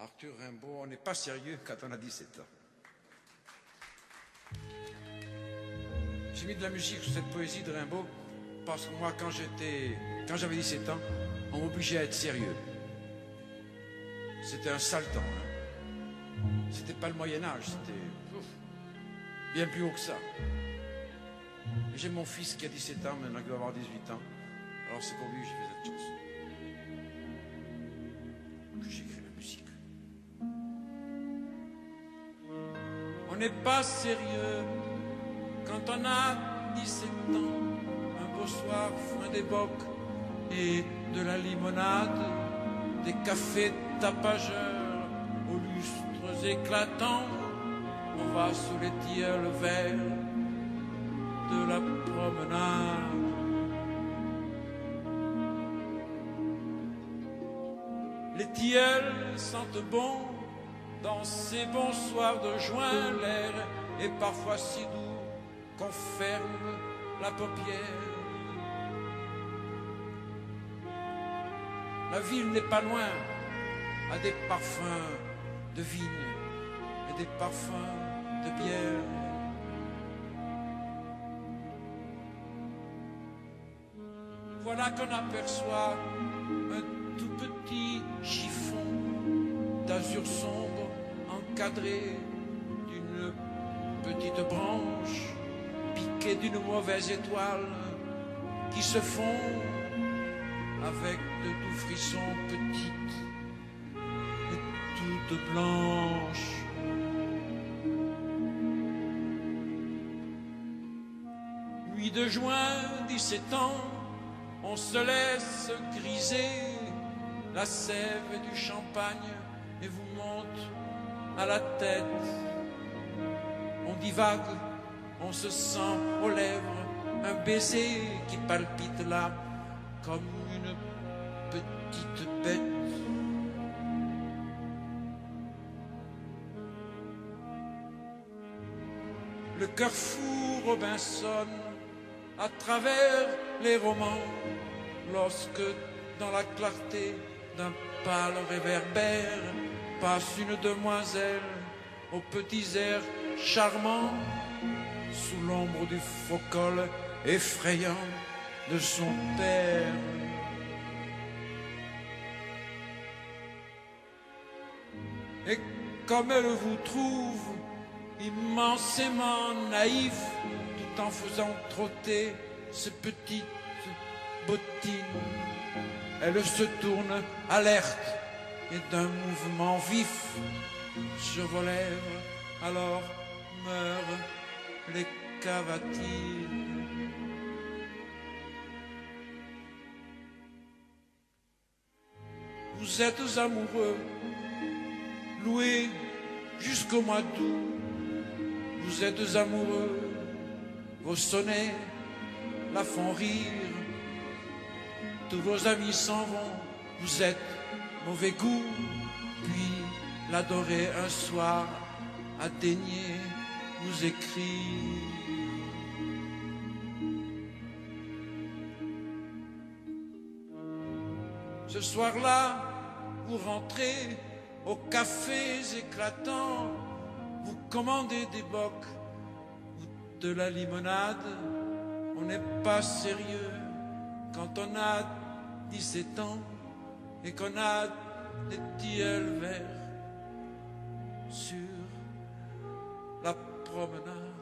Arthur Rimbaud, on n'est pas sérieux quand on a 17 ans. J'ai mis de la musique sur cette poésie de Rimbaud parce que moi, quand j'avais 17 ans, on m'obligeait à être sérieux. C'était un sale temps. Hein. C'était pas le Moyen-Âge, c'était bien plus haut que ça. J'ai mon fils qui a 17 ans, maintenant qu'il doit avoir 18 ans. Alors c'est pour lui que j'ai fait cette chanson. Que j'écris la musique. On n'est pas sérieux quand on a 17 ans. Un beau soir, foin des bocs et de la limonade, des cafés tapageurs aux lustres éclatants. On va sous les tilleuls verts de la promenade. Les tilleuls sentent bon dans ces bons soirs de juin. L'air est parfois si doux qu'on ferme la paupière. La ville n'est pas loin, a des parfums de vigne et des parfums de bière. Voilà qu'on aperçoit un tout petit chiffon d'azur sombre encadré d'une petite branche piquée d'une mauvaise étoile qui se fond avec de doux frissons petites et toutes blanches. Nuit de juin, 17 ans, on se laisse griser, la sève du champagne et vous monte à la tête. On divague, on se sent aux lèvres un baiser qui palpite là comme une petite bête. Le cœur fou Robinson à travers les romans, lorsque dans la clarté d'un pâle réverbère passe une demoiselle aux petits airs charmants, sous l'ombre du faux col effrayant de son père. Et comme elle vous trouve immensément naïf, tout en faisant trotter ses petites bottines, elle se tourne alerte et d'un mouvement vif sur vos lèvres, alors meurent les cavatines. Vous êtes amoureux, loués jusqu'au mois d'août. Vous êtes amoureux, vos sonnets la font rire. Tous vos amis s'en vont, vous êtes mauvais goût. Puis l'adorer un soir a daigné nous écrire. Ce soir-là, vous rentrez aux cafés éclatants, vous commandez des bocs ou de la limonade. On n'est pas sérieux quand on a 17 ans et qu'on a des tilleuls verts sur la promenade.